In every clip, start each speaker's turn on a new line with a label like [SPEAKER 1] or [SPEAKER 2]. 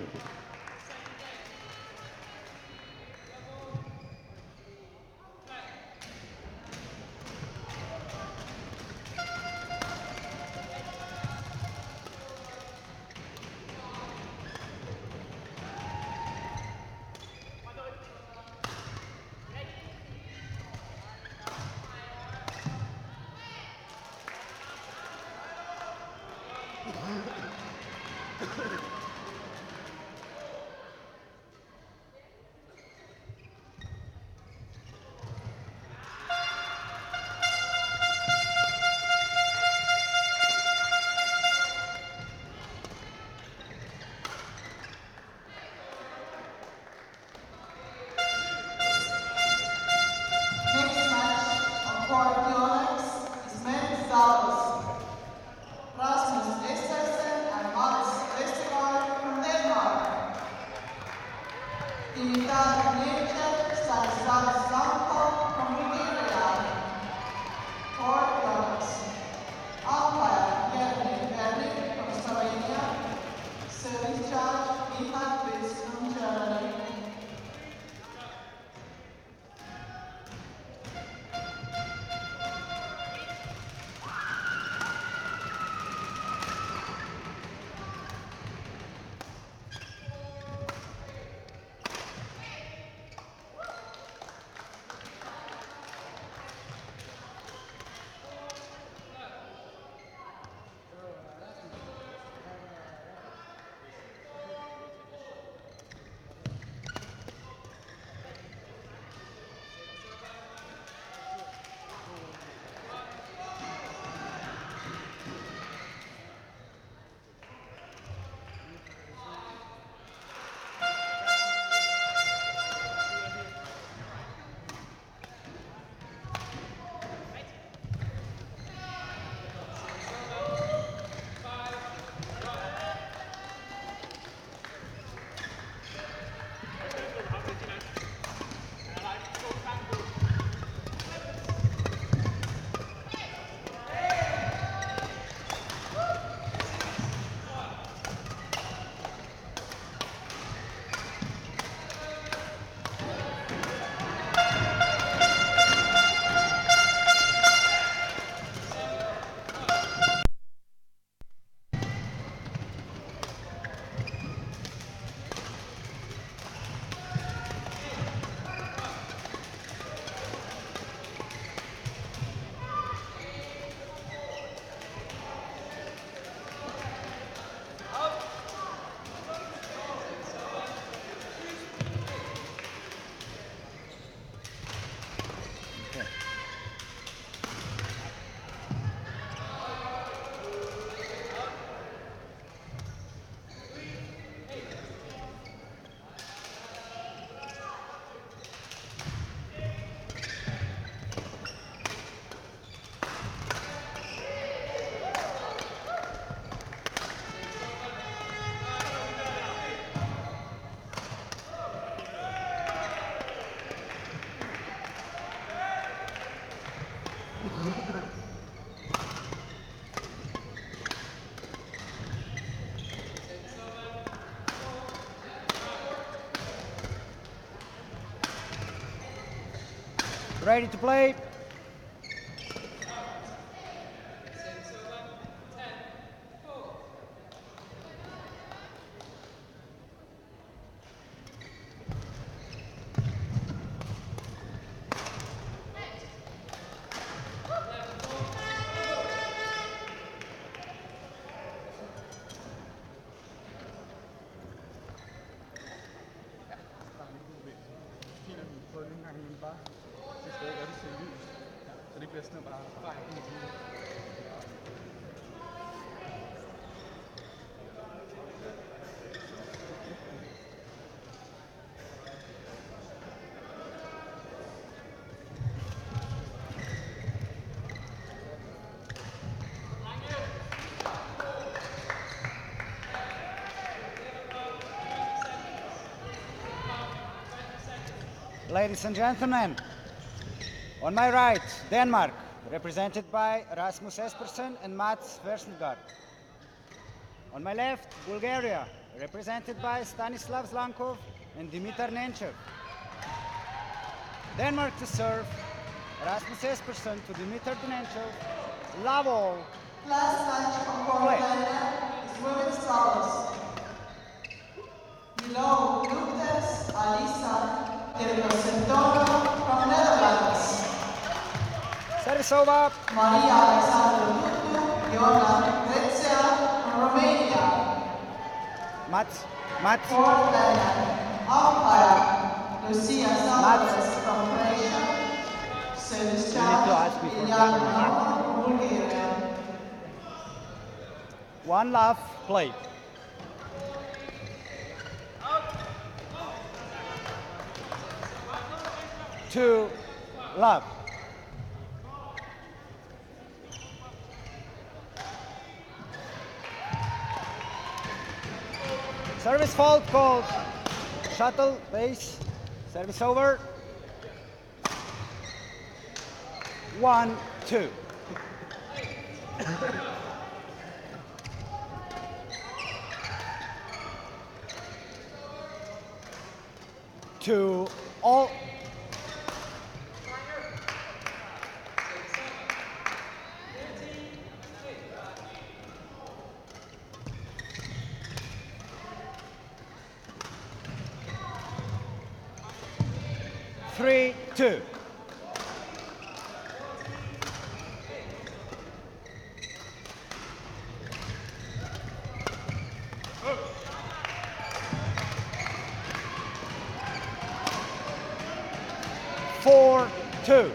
[SPEAKER 1] Ready to play? Ladies and gentlemen, on my right, Denmark, represented by Rasmus Espersen and Mats Versengard. On my left, Bulgaria, represented by Stanislav Zlankov and Dimitar Nenchev. Denmark to serve, Rasmus Espersen to Dimitar Nenchev. Love all.
[SPEAKER 2] Last match on quarterfinal is women's doubles. Below Lourdes Alisa del Rosentoro from Netherlands.
[SPEAKER 1] Service over.
[SPEAKER 2] Maria Alexandru Tutu, Iona Grețea from Romania.
[SPEAKER 1] Mats.
[SPEAKER 2] Quarterfinal, umpire Lucia Salvares from Croatia. Service charge Ilyana Naumova from Bulgaria.
[SPEAKER 1] One love, play. Two love. Service fault called. Shuttle, base. Service over. 1-2. To all. Three, two. Four, two.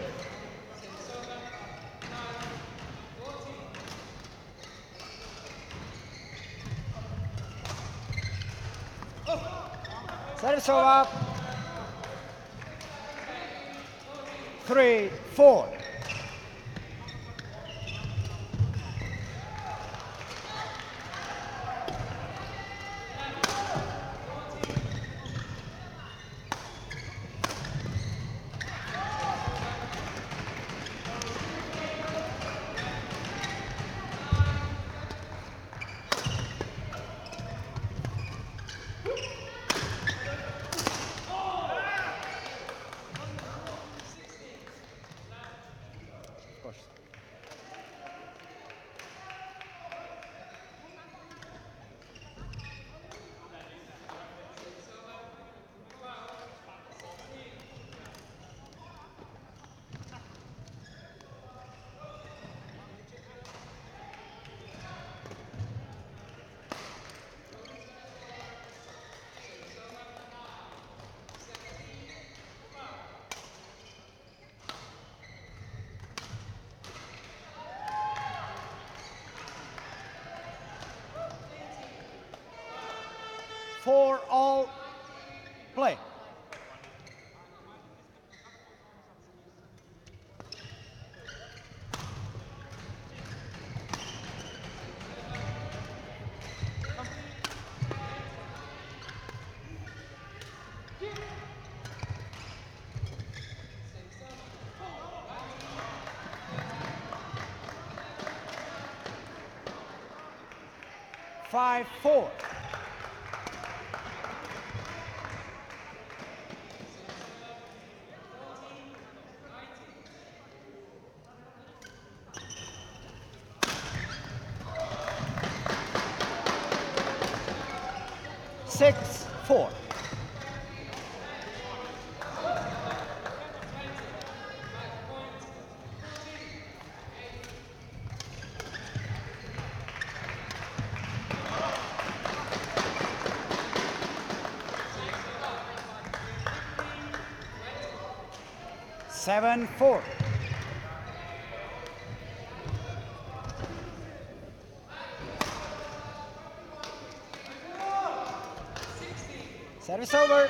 [SPEAKER 1] Service over. 3-4. Of course. 4 all, play. Five, 4. Six, 4. Seven, 4. Service over.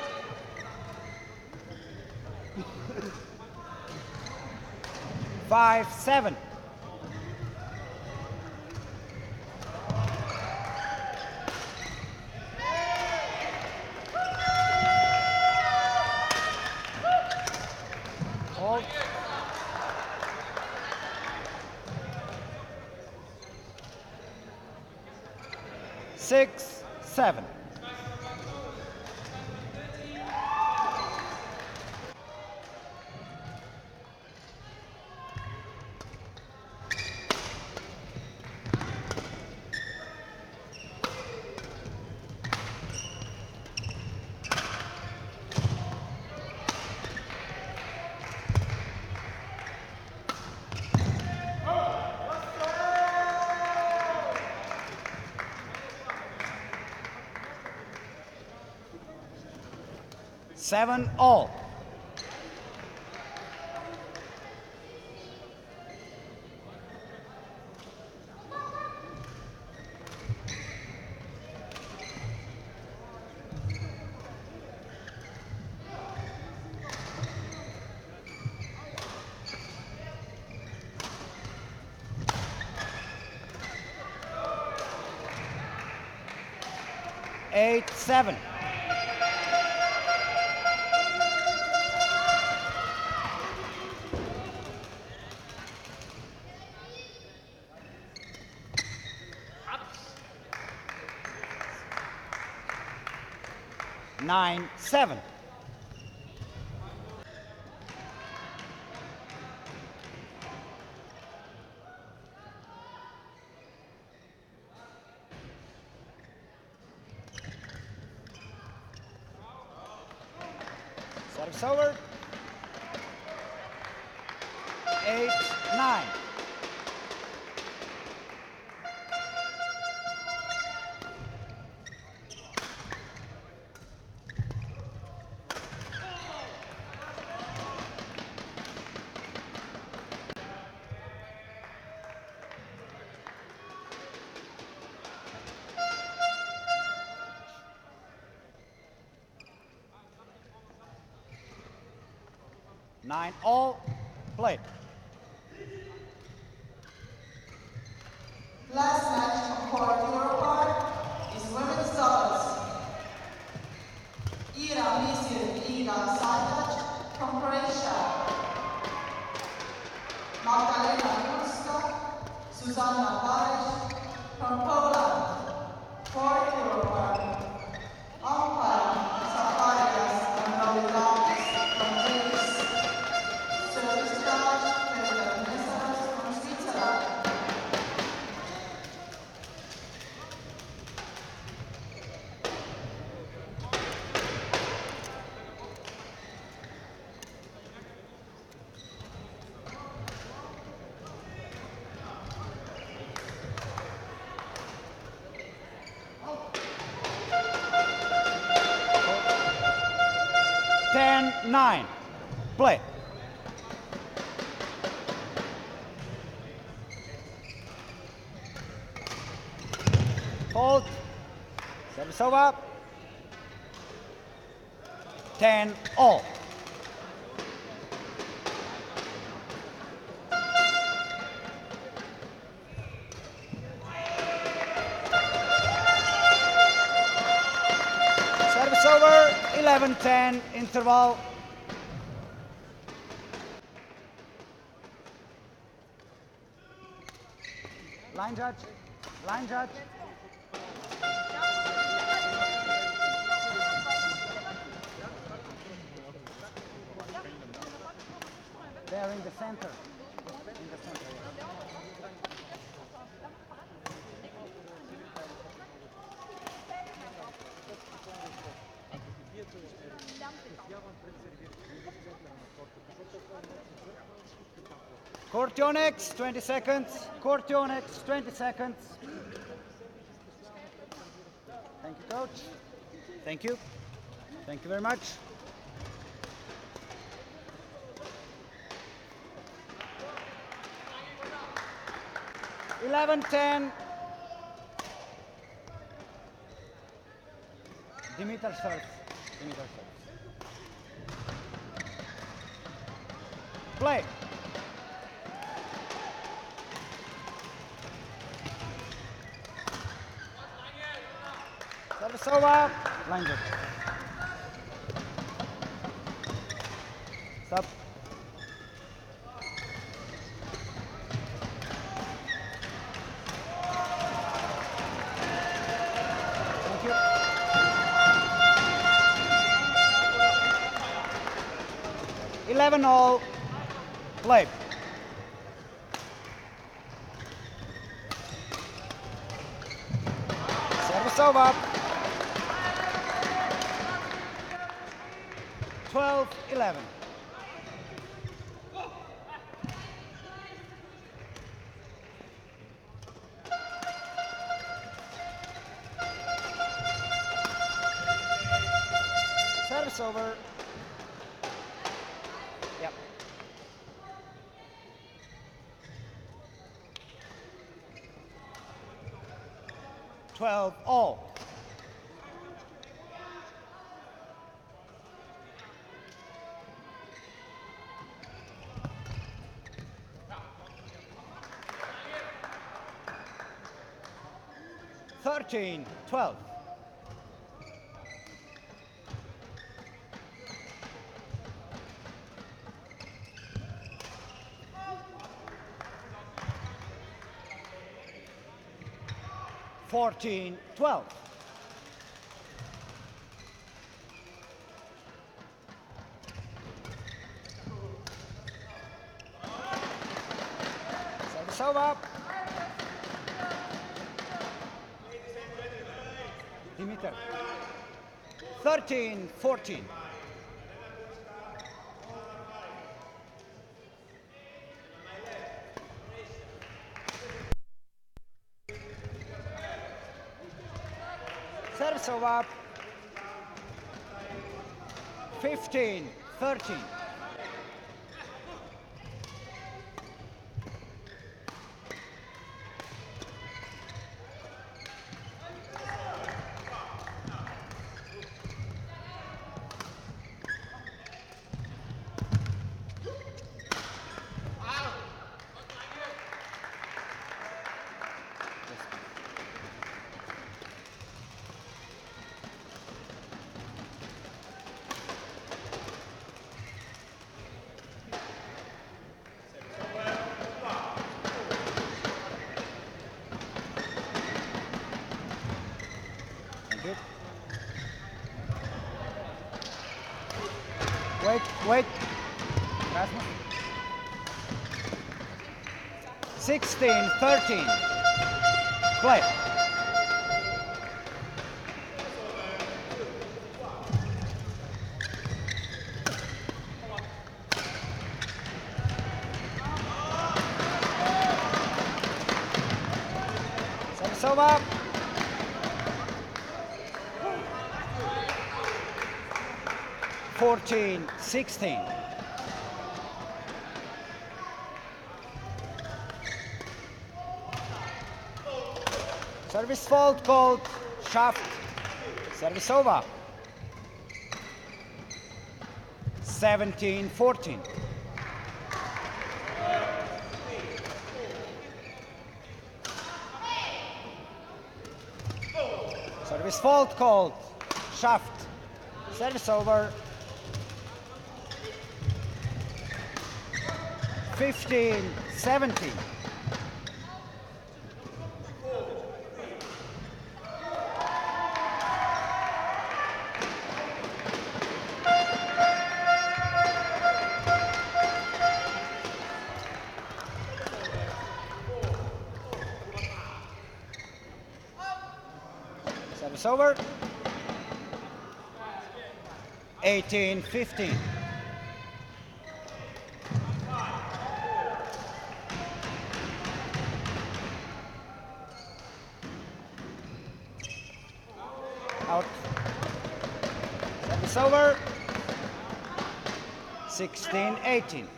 [SPEAKER 1] Five, 7. Hold. 6, 7. 7-all. Eight, 7. Nine, 7. Service over. 8-9. Nine all, play.
[SPEAKER 2] Last match on court Europa is women's doubles. Ira Misir Sajdac from Croatia. Magdalena Jurska, Susanna Paric from Poland. Court Europa. Umpire Zacharias Androidakis from Greece. Service judge Peter Messeras from Switzerland.
[SPEAKER 1] Ten, 9. Play. Hold. Service over. 10-all. Service over. 11-10 interval. Line judge. Line judge. There in the center. In the center. Kortionex, 20 seconds. Kortionex, 20 seconds. Thank you, coach. Thank you. Thank you very much. Eleven, 10. Dimitar serves. Dimitar serves. Play. Service over. Line judge. Stop. Thank you. Eleven all. Play. Service over. 12-11. Service over. 12 all. Thirteen, 12. Fourteen, 12. Service over. Dimitar. 13, 14. Service over. 15, 13. Thank you. Wait. Rasmus. 16, 13. Play. Service over. 14, 16. Service fault called. Shaft. Service over. 17, 14. Service fault called. Shaft. Service over. 15, 17. Service over. 18, 15. Out. Service over. 16, 18.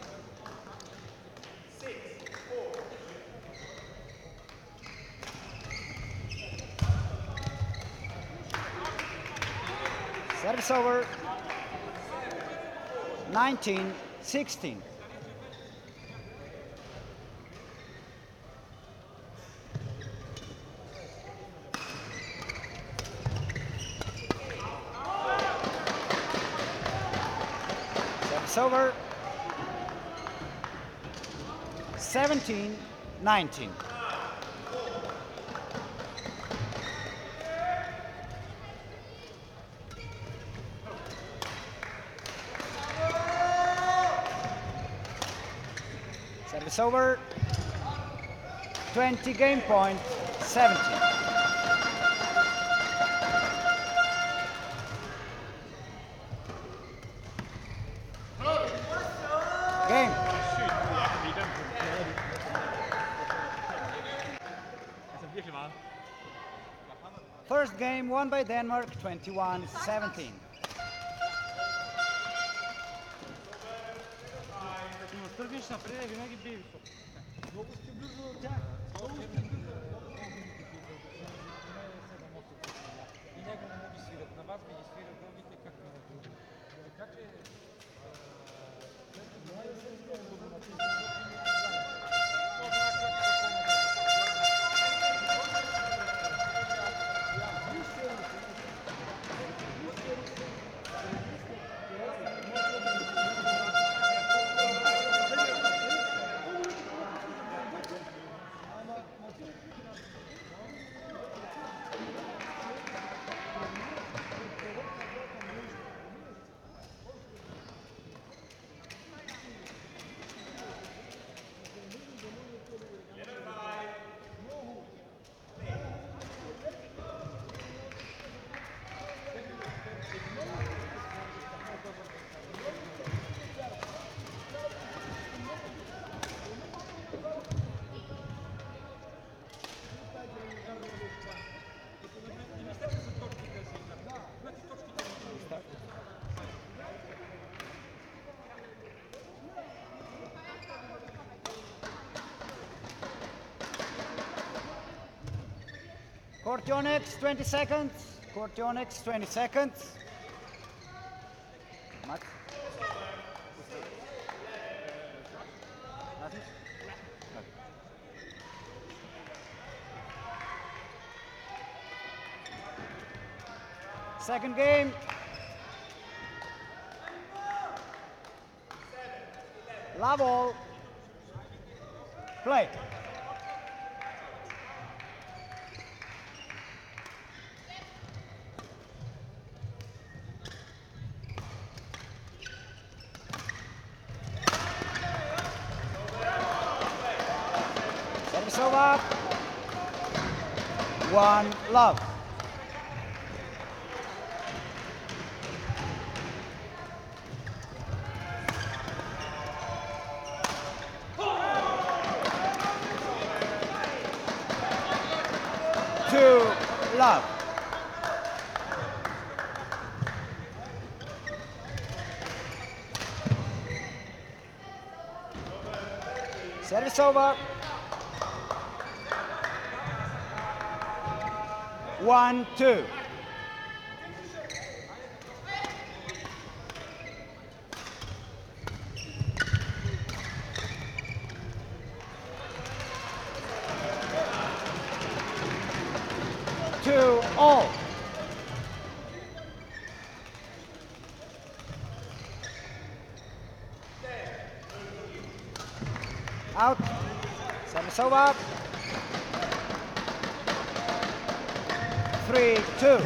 [SPEAKER 1] Service over. 19, 16. Service over. 17, 19. Service over. 20 game point, 17. Game. First game won by Denmark, 21-17.
[SPEAKER 3] Тръгнеш напред, винаги бей високо.
[SPEAKER 1] Много сте близо до тях. Много сте близо. Kortioneks, 20 seconds. Kortioneks, 20 seconds. Max? Nothing? Okay. Second game. Love all. Play. Service over. 1-love. Two love. Service over. 1-2. Two all. Out. Service over. 3-2.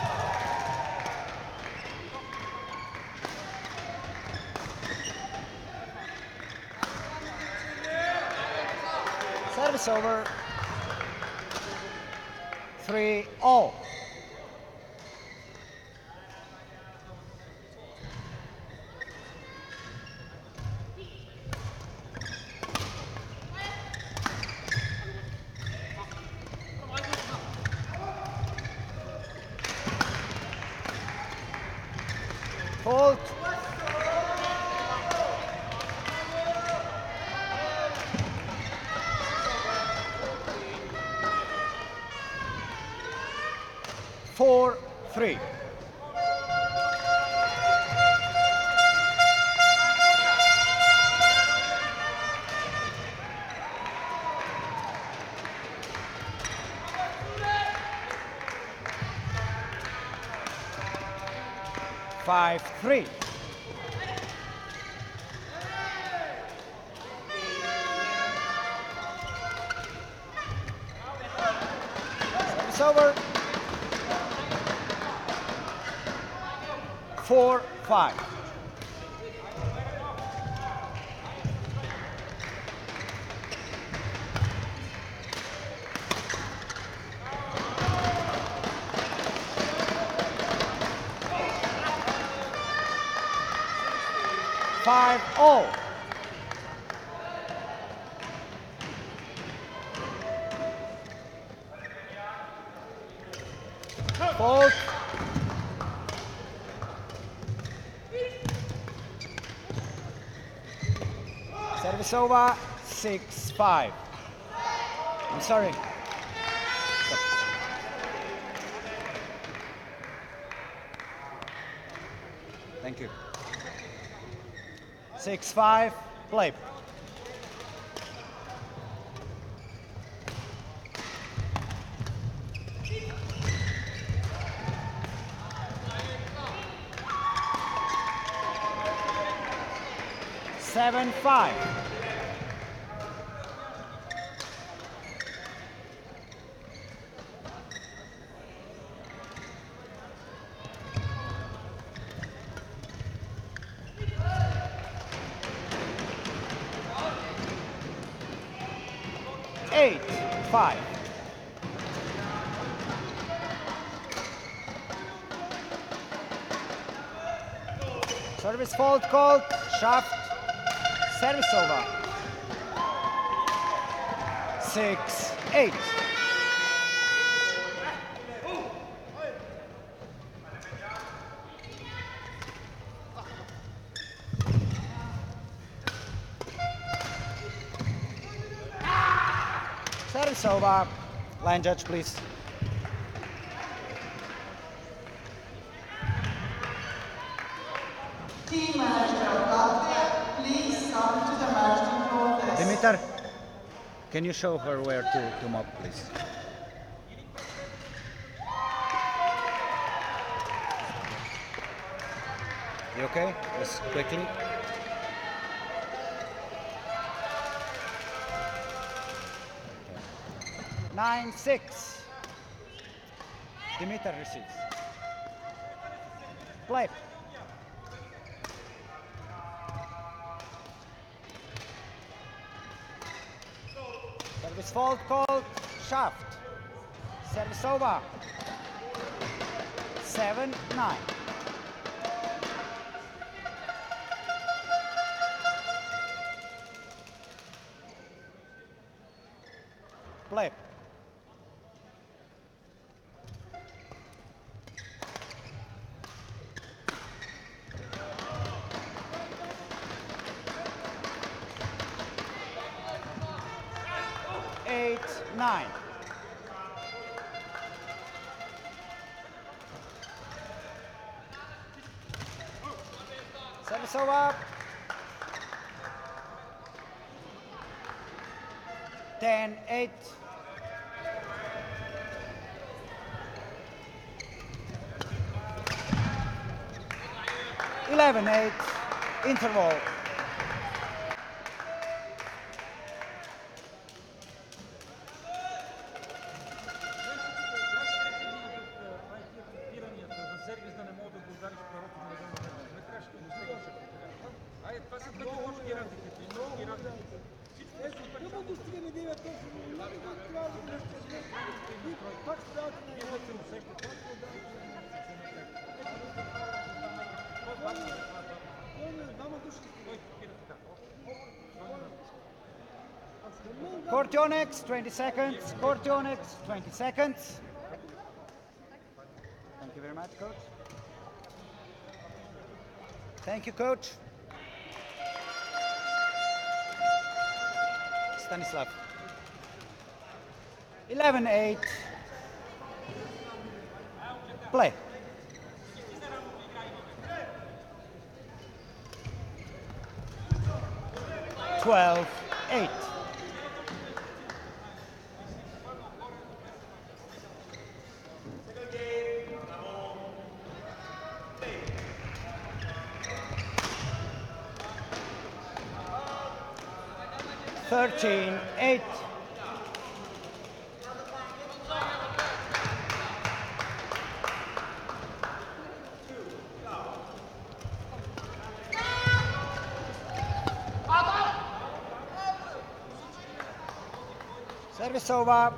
[SPEAKER 1] Service over. 3-all. Hold. Four, 3. Five, 3. Service over. 4-5. Five all. Fault. Service over. 6-5. I'm sorry. Thank you. 6-5, play. Seven, 5. Eight, 5. Service fault called, shaft, service over. 6-8. Service over. Line judge, please.
[SPEAKER 2] Team manager of Latvia, please come to the match floor desk.
[SPEAKER 1] Dimitar, can you show her where to mop, please? You okay? Just quickly. Okay. 9-6. Dimitar receives. Play. Service fault called Shaft. Service over. 7-9. Play. Eight, 9. Service over. 10-8. 11-8. Interval. Kortionex, 20 seconds. Kortionex, 20 seconds. Thank you very much, coach. Thank you, coach. Stanislav. 11-8. Play. Twelve, 8. Thirteen, 8. Service over.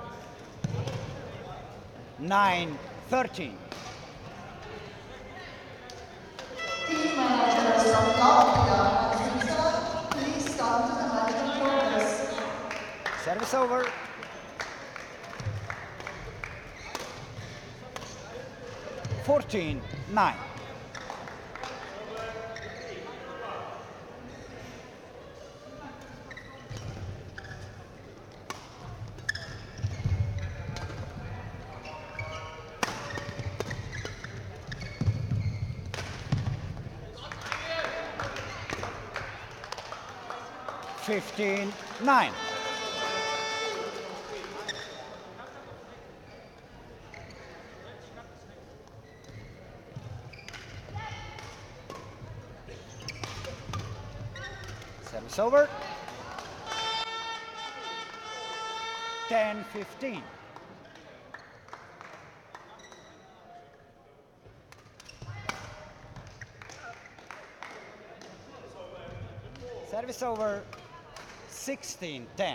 [SPEAKER 1] 9-13.
[SPEAKER 2] Team managers of Latvia and Switzerland, please come to the match floor desk.
[SPEAKER 1] Service over. 14-9. Fifteen, 9. Service over. 10-15. Service over. 16-10.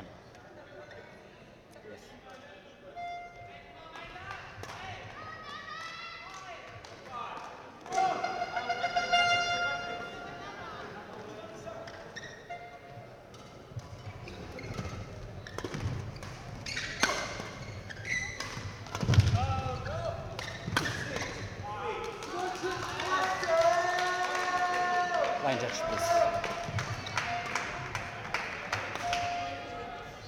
[SPEAKER 1] Line judge, please.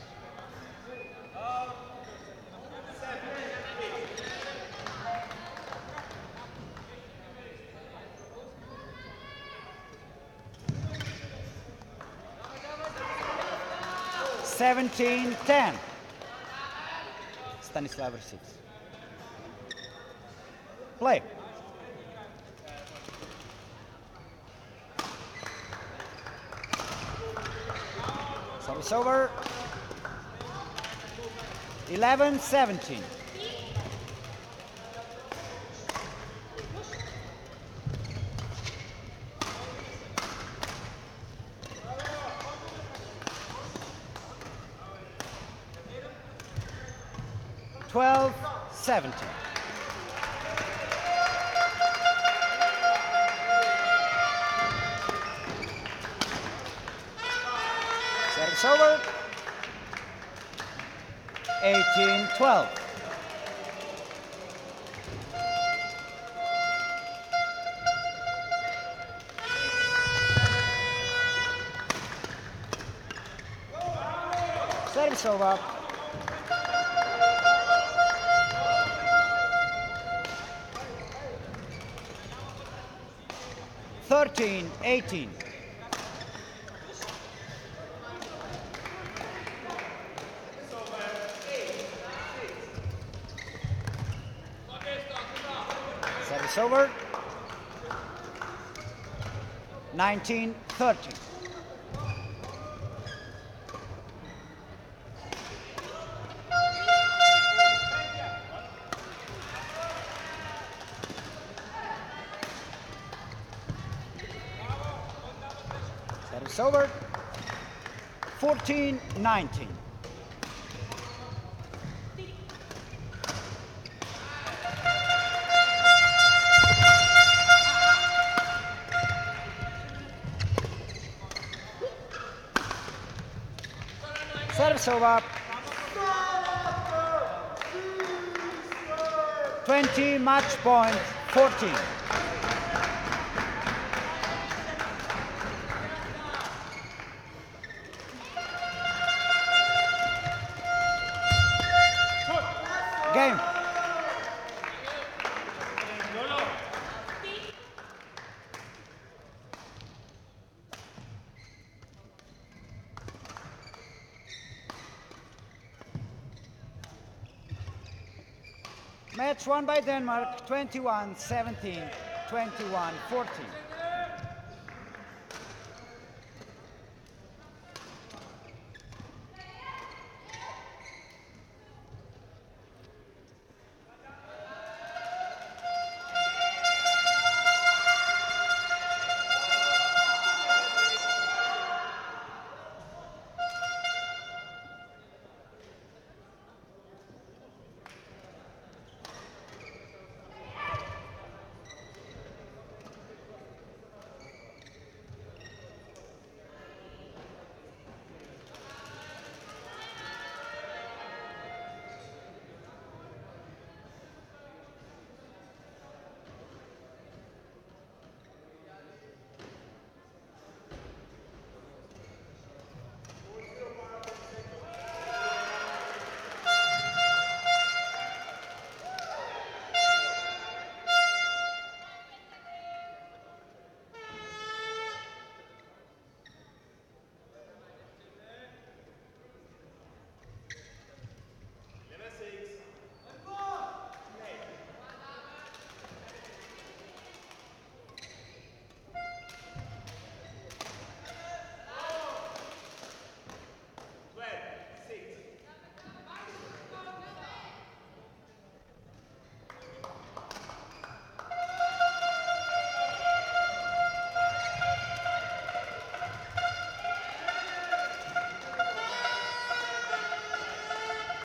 [SPEAKER 1] 17-10. Stanislav receives. Play. Service over. 11-17. Twelve, 17. Service over. 18-12. Service over. 13-18. Service over. 19-30. Service over. 14-19. Service over. 20, match point 14. Game. Match won by Denmark, 21-17, 21-14.